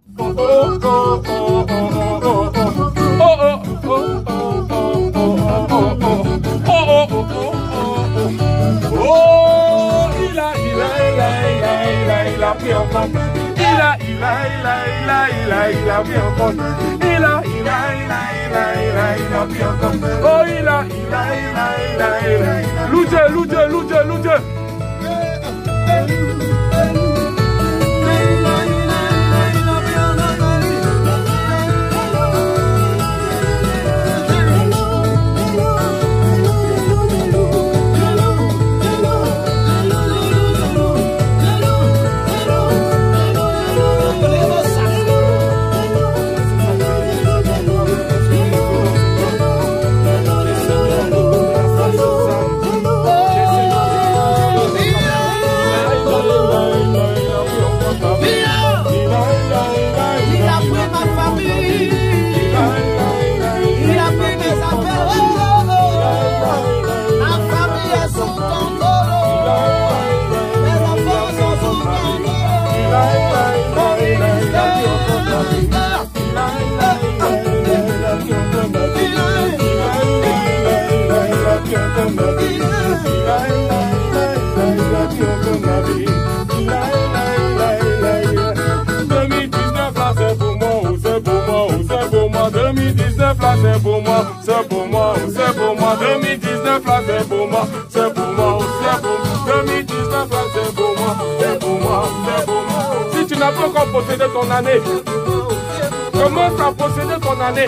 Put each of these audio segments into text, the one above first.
C'est pour moi, c'est pour moi, c'est pour moi. 2019 là c'est pour moi, c'est pour moi, c'est pour moi. 2019 là c'est pour moi, c'est pour moi, c'est pour moi. Si tu n'as pas encore possédé ton année, commence à posséder ton année.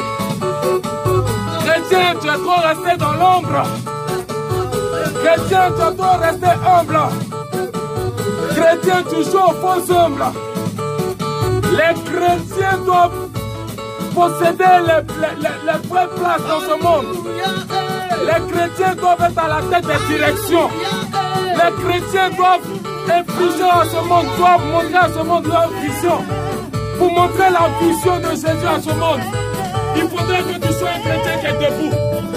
Chrétien, tu es trop resté dans l'ombre. Chrétien, tu es trop resté humble. Chrétien, tu joues aux faux humbles. Les chrétiens doivent posséder les vraies places dans ce monde. Les chrétiens doivent être à la tête des directions. Les chrétiens doivent infliger à ce monde, doivent montrer à ce monde leur vision. Pour montrer la vision de Jésus à ce monde, il faudrait que tu sois un chrétien qui est debout.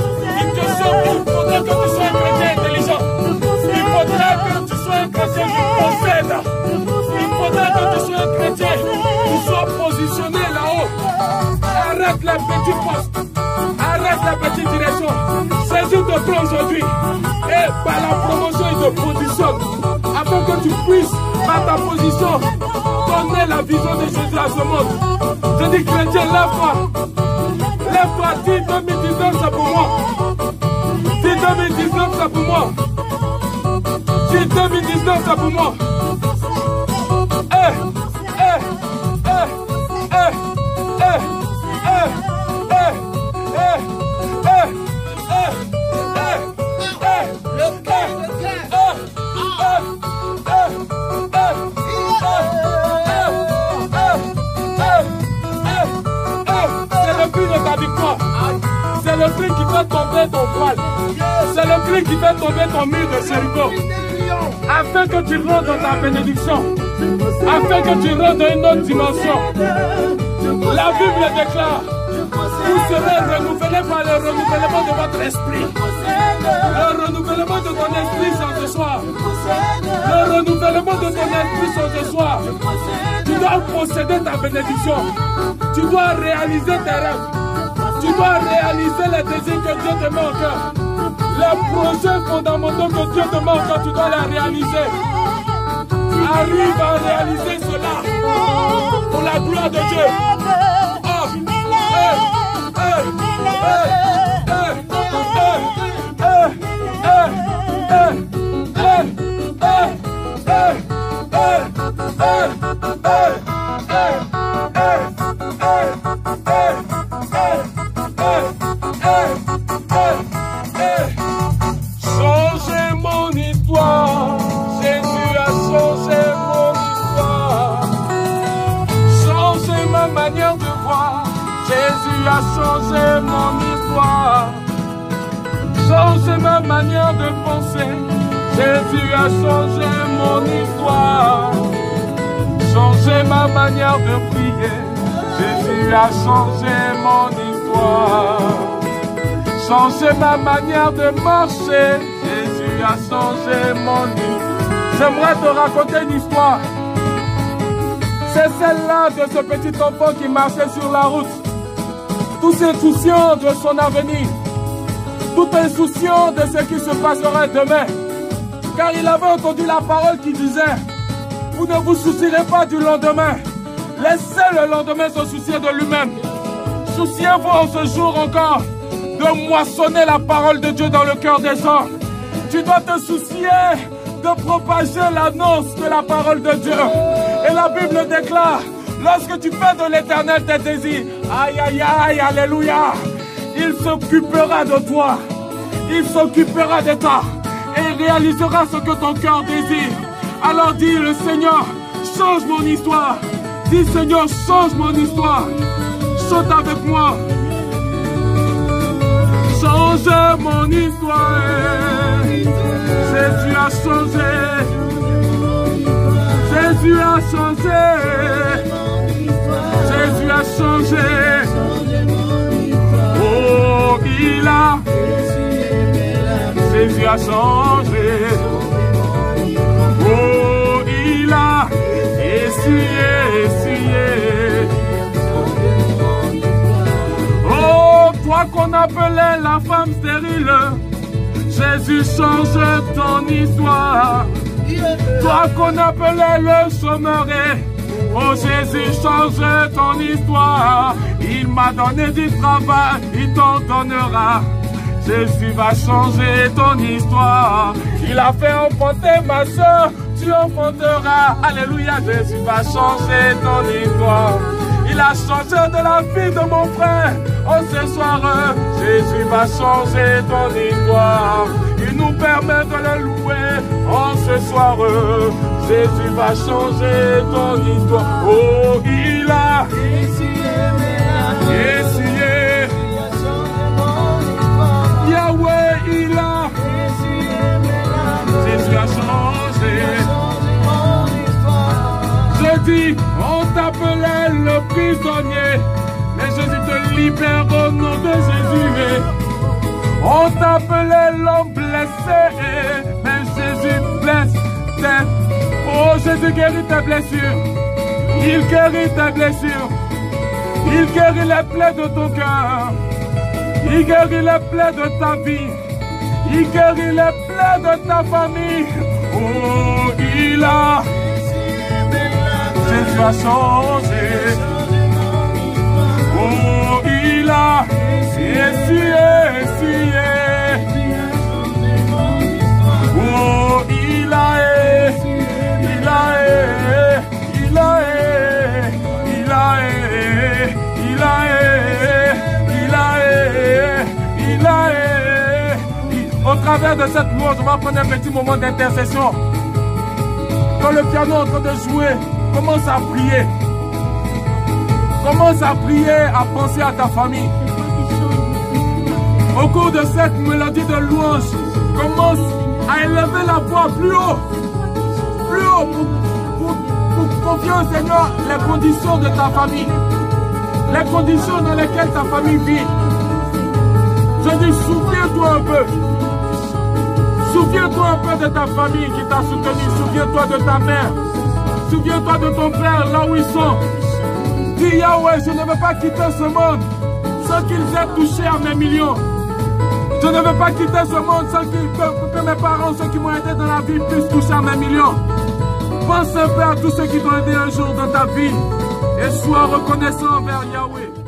Il faudrait que tu sois un chrétien intelligent. Il faudrait que tu sois un chrétien qui possède. Il faudrait que tu sois un chrétien qui soit positionné là-haut. Arrête les petits postes, arrête les petites directions. Saisis de toi aujourd'hui et par la promotion il te positionne afin que tu puisses par ta position donner la vision de Jésus à ce monde. Je dis chrétien, lève-toi. Lève-toi, dis 2019 c'est pour moi. Dis 2019 c'est pour moi. Dis 2019 c'est pour moi. C'est le prix qui fait tomber ton voile. C'est le prix qui fait tomber ton mur de Jéricho. Afin que tu rentres dans ta bénédiction. Afin que tu rentres dans une autre dimension. La Bible déclare: vous serez renouvelés par le renouvellement de votre esprit. Le renouvellement de ton esprit sur ce soir. Le renouvellement de ton esprit sur ce soir. Tu dois posséder ta bénédiction. Tu dois réaliser tes rêves. Tu dois réaliser les désirs que Dieu te met au cœur. Les projets fondamentaux que Dieu te met au cœur, tu dois les réaliser. Arrive à réaliser cela pour la gloire de Dieu. Changez mon histoire, Jésus a changé mon histoire. Changez ma manière de voir, Jésus a changé mon histoire. Changez ma manière de penser, Jésus a changé mon histoire. Changez ma manière de prier, Jésus a changé mon histoire. Changez ma manière de marcher, Jésus a changé mon histoire. J'aimerais te raconter une histoire. C'est celle-là de ce petit enfant qui marchait sur la route, tout insouciant de son avenir, tout insouciant de ce qui se passerait demain, car il avait entendu la parole qui disait: vous ne vous soucierez pas du lendemain, laissez le lendemain se soucier de lui-même. Souciez-vous en ce jour encore de moissonner la parole de Dieu dans le cœur des gens. Tu dois te soucier de propager l'annonce de la parole de Dieu. Et la Bible déclare: lorsque tu fais de l'Éternel tes désirs, aïe aïe aïe, alléluia, il s'occupera de toi. Il s'occupera de toi et réalisera ce que ton cœur désire. Alors dis: le Seigneur, change mon histoire. Dis: Seigneur, change mon histoire. Chante avec moi. Change mon histoire. Jésus a changé. Jésus a changé. Jésus a changé. Oh, il a. Jésus a changé. Oh, il a essuyé. Oh, toi qu'on appelait la femme stérile, Jésus change ton histoire. Toi qu'on appelait le chômeur, oh Jésus change ton histoire. Il m'a donné du travail, il t'en donnera. Jésus va changer ton histoire. Il a fait enfanter ma soeur, tu enfanteras. Alléluia, Jésus va changer ton histoire. Il a changé de la vie de mon frère. Oh, ce soir, Jésus va changer ton histoire. Il nous permet de le louer. Oh, ce soir, Jésus va changer ton histoire. Oh, il a essuyé. Yahweh, il a. Jésus a changé. Je dis, on t'appelait le prisonnier, mais Jésus te libère au nom de Jésus. On t'appelait l'homme blessé, mais Jésus blesse tes. Oh, Jésus guérit tes blessures. Il guérit tes blessures. Il guérit les plaies de ton cœur. Il guérit les plaies de ta vie. Il guérit les plaies de ta famille. Oh, il a. Jésus a changé. Oh, il a essuyé. Oh, il a Au travers de cette louange, on va prendre un petit moment d'intercession. Quand le piano est en train de jouer, commence à prier. Commence à prier, à penser à ta famille. Au cours de cette mélodie de louange, commence à élever la voix plus haut pour confier au Seigneur les conditions de ta famille, les conditions dans lesquelles ta famille vit. Je dis, souviens-toi un peu. Souviens-toi un peu de ta famille qui t'a soutenu. Souviens-toi de ta mère. Souviens-toi de ton frère là où ils sont. Dis, Yahweh, je ne veux pas quitter ce monde sans qu'ils aient touché à mes millions. Je ne veux pas quitter ce monde sans que mes parents, ceux qui m'ont aidé dans la vie, puissent toucher à mes millions. Pense un peu à tous ceux qui t'ont aidé un jour dans ta vie et sois reconnaissant envers Yahweh.